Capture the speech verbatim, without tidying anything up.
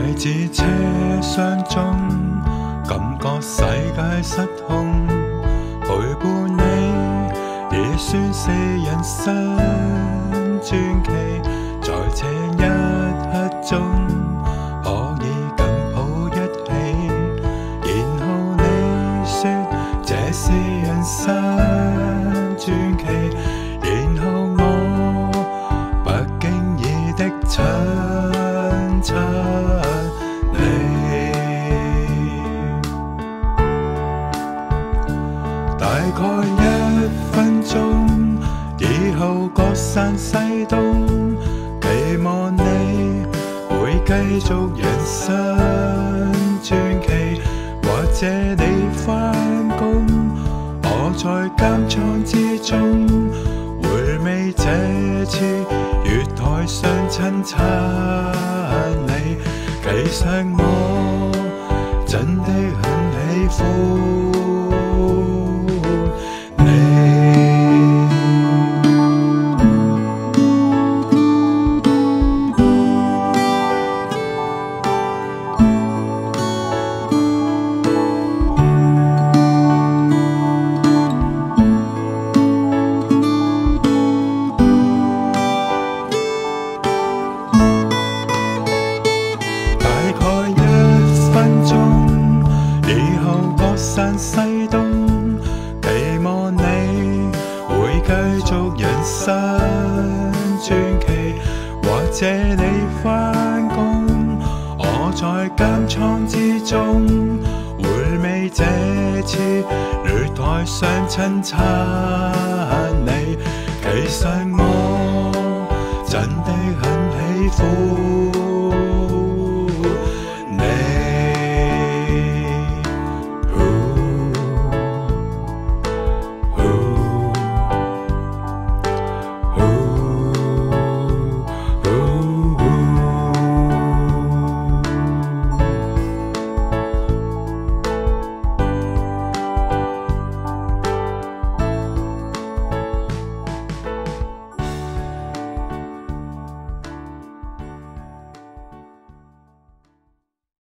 騎至車廂中，感覺世界失控，陪伴你已算是人生傳奇。在這一刻中，可以緊抱一起，然後你說這是人生傳奇，然後我不經意的親親你。大概一分鐘以後各散西東，期望你會繼續人生傳奇，或者你返工，我在監倉之中，回味這次月台上親親你。其實我真的很喜歡散西東，期望你會繼續人生傳奇，或者你返工，我在監倉之中，回味這次月台上親親你。其實我真的很喜歡